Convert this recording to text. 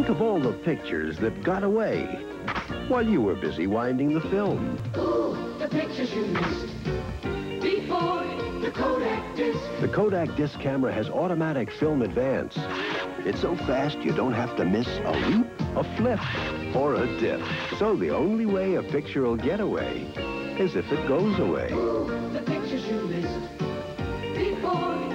Think of all the pictures that got away while you were busy winding the film. Ooh, the pictures you missed before the Kodak disc. The Kodak disc camera has automatic film advance. It's so fast you don't have to miss a leap, a flip, or a dip. So the only way a picture will get away is if it goes away. Ooh, the pictures you missed before